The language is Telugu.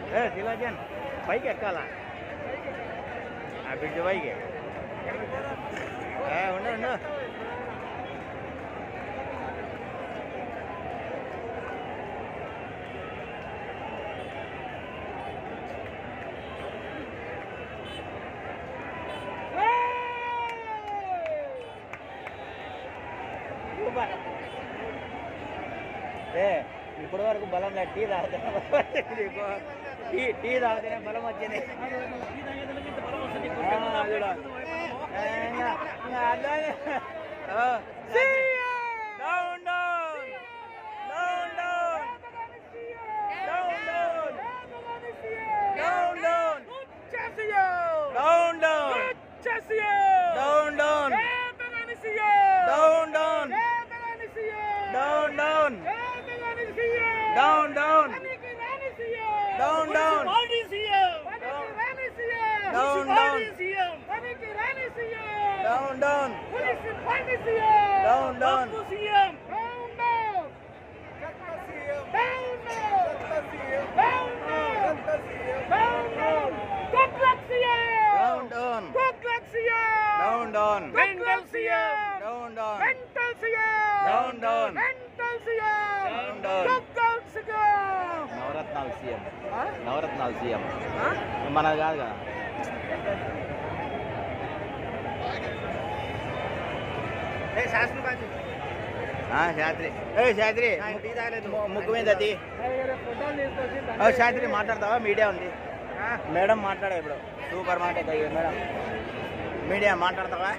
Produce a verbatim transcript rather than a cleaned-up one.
ఏ శిలాజన్ పైకి ఎక్కాలా ఆ బ్రిడ్జ్ పైకి ఉండు ఉండు ఏ ఇప్పటి వరకు బలం లేదు టీ తాగుతున్నా టీ టీ తాగుతూనే బలం వచ్చింది Down, down. Down, down. Down, down. Down, down. Down, down. Down, down. Down, down. Mental C M. Down, down. Mental C M. Down, down. Mental C M. Down, down. Mental C M. నవరత్నాలు సీఎం నవరత్నాలు సీఎం మనది కాదు కదా శాస్త్రి ఏ శాస్త్రి ముగ్గు మీద అది శాస్త్రి మాట్లాడతావా మీడియా ఉంది మేడం మాట్లాడా ఇప్పుడు సూపర్ మార్కెట్ అయ్యి మేడం మీడియా మాట్లాడతావా